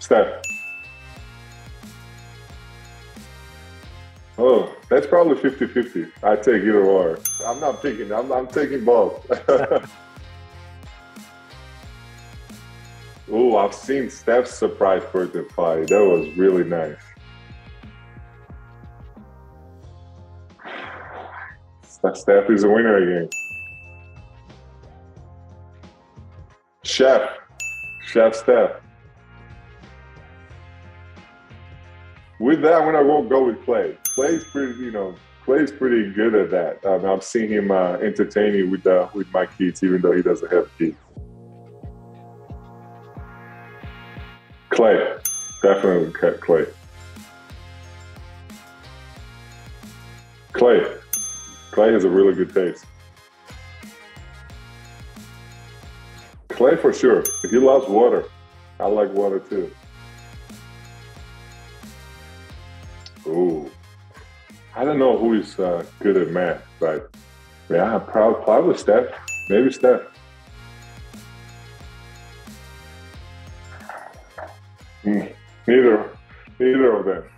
Steph. Oh, that's probably 50-50. I take either or. I'm not picking. I'm taking both. Oh, I've seen Steph's surprise birthday party. That was really nice. Steph is a winner again. Chef Steph. With that, I'm gonna go with Klay. Klay's pretty good at that. I've seen him entertaining with my kids, even though he doesn't have kids. Klay, definitely Klay. Klay has a really good taste. Klay for sure. He loves water. I like water too. Ooh, I don't know who is good at math, but yeah, probably Steph. Maybe Steph. Neither of them.